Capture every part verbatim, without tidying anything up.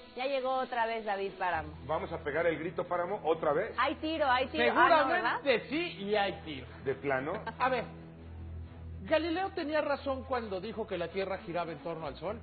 Ya llegó otra vez David Páramo. ¿Vamos a pegar el grito Páramo otra vez? Hay tiro, hay tiro. Seguramente ah, ¿no, sí y hay tiro. ¿De plano? A ver, Galileo tenía razón cuando dijo que la Tierra giraba en torno al Sol.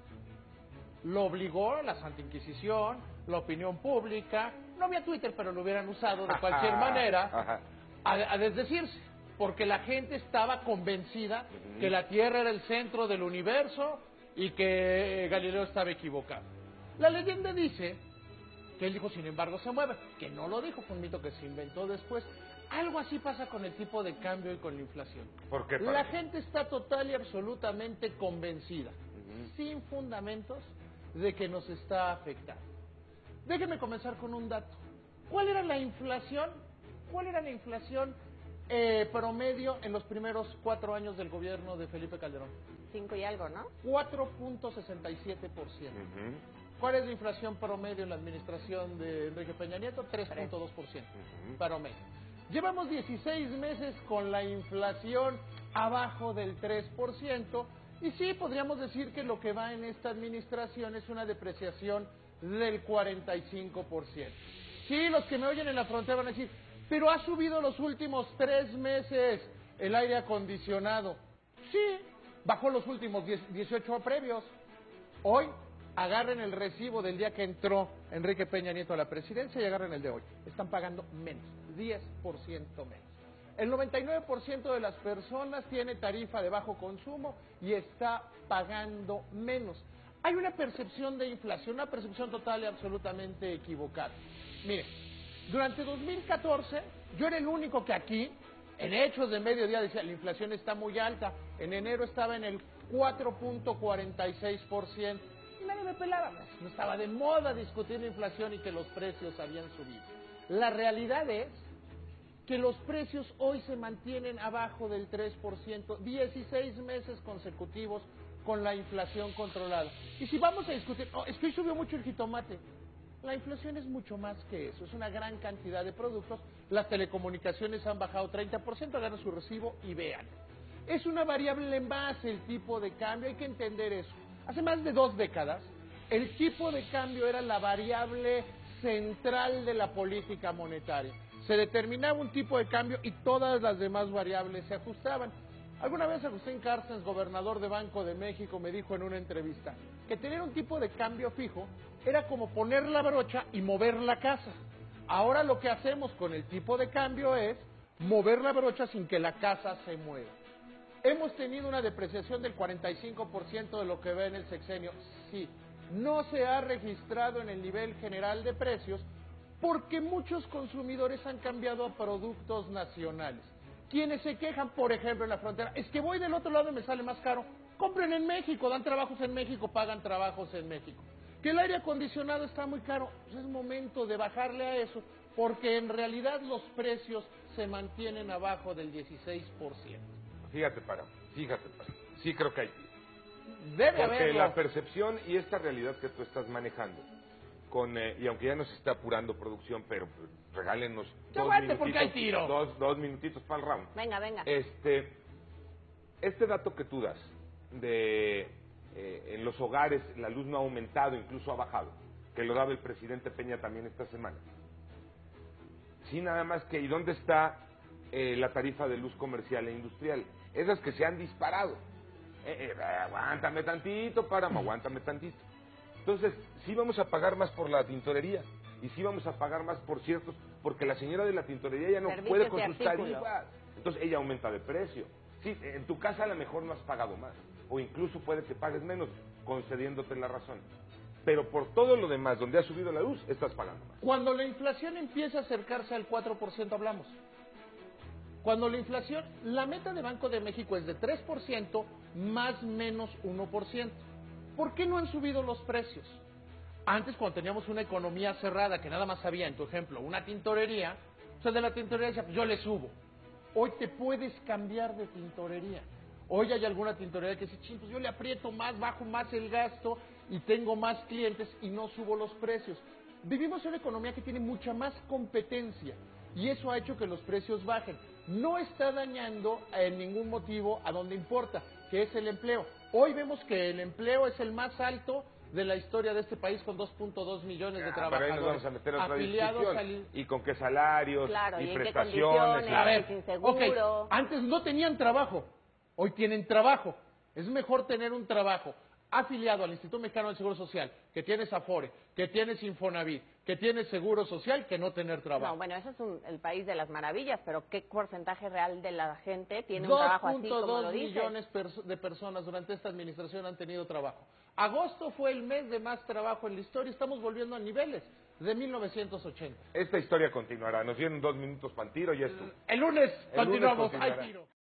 Lo obligó la Santa Inquisición, la opinión pública, no había Twitter, pero lo hubieran usado de cualquier manera, a, a desdecirse, porque la gente estaba convencida uh-huh. que la Tierra era el centro del universo y que Galileo estaba equivocado. La leyenda dice que él dijo, sin embargo, se mueve, que no lo dijo, fue un mito que se inventó después. Algo así pasa con el tipo de cambio y con la inflación. ¿Por qué? La gente está total y absolutamente convencida, uh-huh. sin fundamentos, de que nos está afectando. Déjenme comenzar con un dato. ¿Cuál era la inflación? ¿Cuál era la inflación eh, promedio en los primeros cuatro años del gobierno de Felipe Calderón? Cinco y algo, ¿no? cuatro punto sesenta y siete por ciento. Uh-huh. ¿Cuál es la inflación promedio en la administración de Enrique Peña Nieto? tres punto dos por ciento uh-huh. promedio. Llevamos dieciséis meses con la inflación abajo del tres por ciento. Y sí, podríamos decir que lo que va en esta administración es una depreciación del cuarenta y cinco por ciento. Sí, los que me oyen en la frontera van a decir, pero ha subido los últimos tres meses el aire acondicionado. Sí, bajó los últimos dieciocho previos. Hoy, agarren el recibo del día que entró Enrique Peña Nieto a la presidencia y agarren el de hoy. Están pagando menos, diez por ciento menos. El noventa y nueve por ciento de las personas tiene tarifa de bajo consumo y está pagando menos. Hay una percepción de inflación, una percepción total y absolutamente equivocada. Mire, durante dos mil catorce yo era el único que aquí, en Hechos de Mediodía, decía la inflación está muy alta. En enero estaba en el cuatro punto cuarenta y seis por ciento y nadie me pelaba. No estaba de moda discutir la inflación y que los precios habían subido. La realidad es que los precios hoy se mantienen abajo del tres por ciento, dieciséis meses consecutivos con la inflación controlada. Y si vamos a discutir, oh, es que hoy subió mucho el jitomate. La inflación es mucho más que eso, es una gran cantidad de productos. Las telecomunicaciones han bajado treinta por ciento, agarran su recibo y vean. Es una variable más el tipo de cambio, hay que entender eso. Hace más de dos décadas, el tipo de cambio era la variable central de la política monetaria. Se determinaba un tipo de cambio y todas las demás variables se ajustaban. Alguna vez Agustín Carstens, gobernador de Banco de México, me dijo en una entrevista que tener un tipo de cambio fijo era como poner la brocha y mover la casa. Ahora lo que hacemos con el tipo de cambio es mover la brocha sin que la casa se mueva. Hemos tenido una depreciación del cuarenta y cinco por ciento de lo que ve en el sexenio. Sí, no se ha registrado en el nivel general de precios porque muchos consumidores han cambiado a productos nacionales. Quienes se quejan, por ejemplo, en la frontera, es que voy del otro lado y me sale más caro. Compren en México, dan trabajos en México, pagan trabajos en México. Que el aire acondicionado está muy caro, pues es momento de bajarle a eso, porque en realidad los precios se mantienen abajo del dieciséis por ciento. Fíjate, para, fíjate, para. Sí creo que hay. Debe Porque haberlo. la percepción y esta realidad que tú estás manejando, con eh, y aunque ya nos está apurando producción, pero pues, regálenos ¡Qué dos aguante, minutitos, porque hay tiro! Dos, dos minutitos para el round. Venga, venga. Este, este dato que tú das de eh, en los hogares la luz no ha aumentado, incluso ha bajado, que lo daba el presidente Peña también esta semana. Sí, nada más que, ¿y dónde está eh, la tarifa de luz comercial e industrial? Esas que se han disparado. Eh, eh, aguántame tantito, Páramo, aguántame tantito. Entonces, sí vamos a pagar más por la tintorería y sí vamos a pagar más por ciertos, porque la señora de la tintorería ya no Servicios puede con y sus artículos. tarifas. Entonces, ella aumenta de precio. Sí, en tu casa a lo mejor no has pagado más, o incluso puede que pagues menos, concediéndote la razón. Pero por todo lo demás, donde ha subido la luz, estás pagando más. Cuando la inflación empieza a acercarse al cuatro por ciento hablamos. Cuando la inflación, la meta de Banco de México es de tres por ciento más menos uno por ciento. ¿Por qué no han subido los precios? Antes, cuando teníamos una economía cerrada, que nada más había, en tu ejemplo, una tintorería, o sea, de la tintorería decía, pues yo le subo. Hoy te puedes cambiar de tintorería. Hoy hay alguna tintorería que dice, ching, pues yo le aprieto más, bajo más el gasto y tengo más clientes y no subo los precios. Vivimos en una economía que tiene mucha más competencia y eso ha hecho que los precios bajen. No está dañando en ningún motivo a donde importa, que es el empleo. Hoy vemos que el empleo es el más alto de la historia de este país con dos punto dos millones de Ah, trabajadores. pero ahí nos vamos a meter a otra afiliados discusión. al... ¿Y con qué salarios? Claro, y, y en qué prestaciones. condiciones. A ver, sin seguro. ok, antes no tenían trabajo, hoy tienen trabajo. Es mejor tener un trabajo afiliado al Instituto Mexicano del Seguro Social, que tienes Afore, que tienes Infonavit, que tienes Seguro Social, que no tener trabajo. No, bueno, eso es un- el país de las maravillas, pero ¿qué porcentaje real de la gente tiene un trabajo así como lo dos punto dos dices? millones perso- de personas durante esta administración han tenido trabajo. Agosto fue el mes de más trabajo en la historia, estamos volviendo a niveles de mil novecientos ochenta. Esta historia continuará. Nos dieron dos minutos para el tiro y esto. El lunes El lunes continuamos, continuará. hay tiro.